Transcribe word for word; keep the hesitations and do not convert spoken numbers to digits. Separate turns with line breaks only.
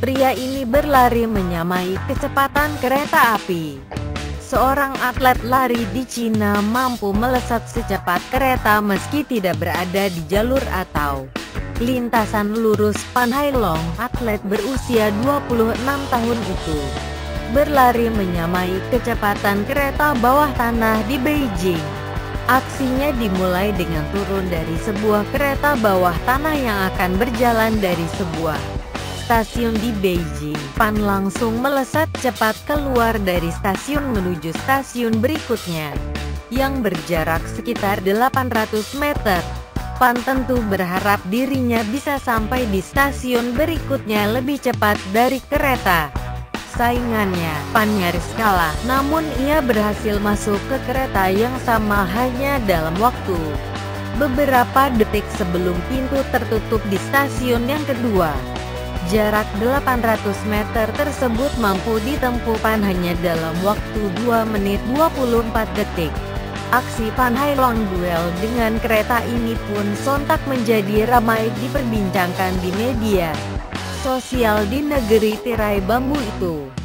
Pria ini berlari menyamai kecepatan kereta api. Seorang atlet lari di Cina mampu melesat secepat kereta meski tidak berada di jalur atau lintasan lurus. Pan Hailong, atlet berusia dua puluh enam tahun itu, berlari menyamai kecepatan kereta bawah tanah di Beijing. Aksinya dimulai dengan turun dari sebuah kereta bawah tanah yang akan berjalan dari sebuah stasiun di Beijing. Pan langsung melesat cepat keluar dari stasiun menuju stasiun berikutnya, yang berjarak sekitar delapan ratus meter. Pan tentu berharap dirinya bisa sampai di stasiun berikutnya lebih cepat dari kereta saingannya. Pan nyaris kalah, namun ia berhasil masuk ke kereta yang sama hanya dalam waktu beberapa detik sebelum pintu tertutup di stasiun yang kedua. Jarak delapan ratus meter tersebut mampu ditempuh Pan hanya dalam waktu dua menit dua puluh empat detik. Aksi Pan Hailong duel dengan kereta ini pun sontak menjadi ramai diperbincangkan di media sosial di negeri tirai bambu itu.